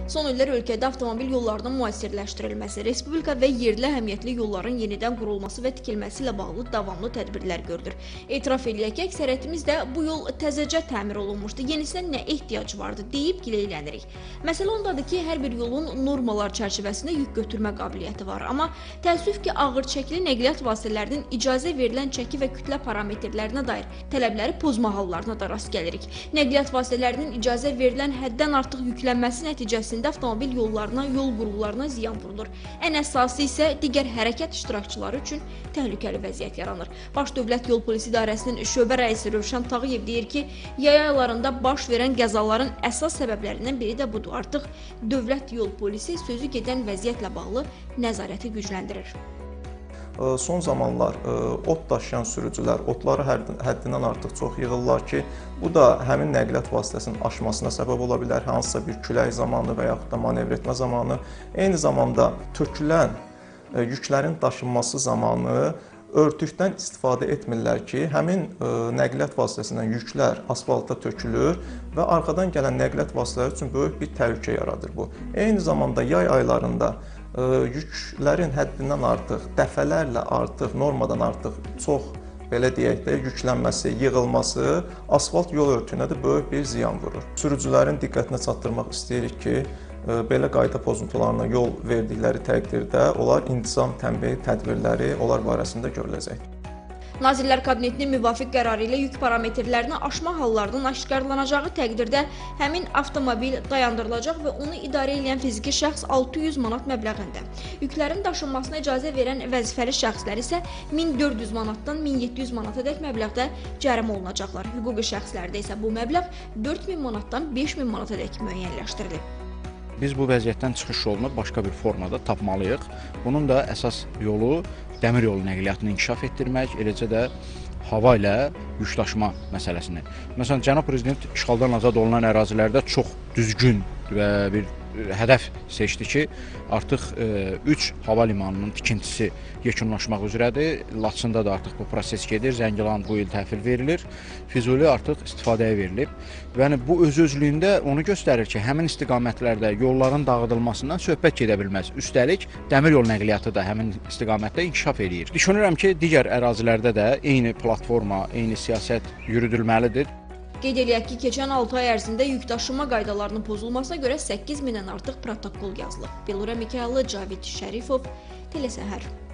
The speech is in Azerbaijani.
Son illər ölkədə avtomobil yollarının müasirləşdirilməsi, respublika və yerli əhəmiyyətli yolların yenidən qurulması və tikilməsi ilə bağlı davamlı tədbirlər görülür. Etiraf eləyək ki, əksəriyyətimiz də bu yol təzəcə təmir olunmuşdu, yenisinə nə ehtiyac vardı deyib giləylənirik. Məsələ ondadır ki, hər bir yolun normalar çərçivəsində yük götürmə qabiliyyəti var. Amma təəssüf ki, ağır çəkili nəqliyyat vasitələrinin icazə verilən çəki və kütlə parametrlərinə dair tələbləri pozma hallarına da rast gəlirik. Nəqliyyat vasitələrinin icazə verilən həddən artıq yüklənməsi nəticəsində avtomobil yollarına, yol qurğularına ziyan vurulur. Ən əsası isə digər hərəkət iştirakçıları üçün təhlükəli vəziyyət yaranır. Baş Dövlət Yol Polisi İdarəsinin şöbə rəisi Rövşən Tağıyev deyir ki, yay aylarında baş verən qəzaların əsas səbəblərindən biri də budur. Artıq Dövlət Yol Polisi sözü gedən vəziyyətlə bağlı nəzarəti gücləndirir. Son zamanlar ot daşıyan sürücülər otları həddindən artıq çox yığırlar ki, bu da həmin nəqliyyat vasitəsinin aşmasına səbəb ola bilər, hansısa bir külək zamanı və yaxud da manevr etmə zamanı. Eyni zamanda tökülən yüklərin daşınması zamanı örtükdən istifadə etmirlər ki, həmin nəqliyyat vasitəsindən yüklər asfalta tökülür və arxadan gələn nəqliyyat vasitələri üçün böyük bir təhlükə yaradır bu. Eyni zamanda yay aylarında yüklərin həddindən artıq, dəfələrlə artıq, normadan artıq çox, belə deyək də, yüklənməsi, yığılması asfalt yol örtüyünə də böyük bir ziyan vurur. Sürücülərin diqqətinə çatdırmaq istəyirik ki, belə qayda pozuntularına yol verdikləri təqdirdə onlar intizam tənbih tədbirləri onlar barəsində görüləcək. Nazirlər Kabinetinin müvafiq qərarı ilə yük parametrlərini aşma hallarının aşkarlanacağı təqdirdə həmin avtomobil dayandırılacaq və onu idarə edən fiziki şəxs 600 manat məbləğində. Yüklərin daşınmasına icazə verən vəzifəli şəxslər isə 1400 manatdan 1700 manatadək məbləğdə cərimə olunacaqlar. Hüquqi şəxslərdə isə bu məbləğ 4000 manatdan 5000 manatadək müəyyənləşdirilib. Biz bu vəziyyətdən çıxış yolunu başqa bir formada tapmalıyıq. Bunun da əsas yolu dəmir yolu nəqliyyatını inkişaf etdirmək, eləcə də hava ilə yükdaşıma məsələsini. Məsələn, Cənab Prezident işğaldan azad olunan ərazilərdə çox düzgün və bir hədəf seçdi ki, artıq 3 hava limanının tikintisi yekunlaşmaq üzrədir. Laçında da artıq bu proses gedir. Zəngilan bu il təhvil verilir. Füzuli artıq istifadəyə verilib. Yəni bu öz-özlüyündə onu göstərir ki, həmin istiqamətlərdə yolların dağıdılmasından söhbət gedə bilməz. Üstəlik, dəmir yol nəqliyyatı da həmin istiqamətdə inkişaf edir. Düşünürəm ki, digər ərazilərdə də eyni platforma, eyni siyasət yürüdülməlidir. Qeyd eləyək ki, keçən 6 ay ərzində yükdaşıma qaydalarının pozulmasına görə 8000-dən artıq protokol yazılıb. Belura Mikaylı, Cavid Şərifov, Telesəhər.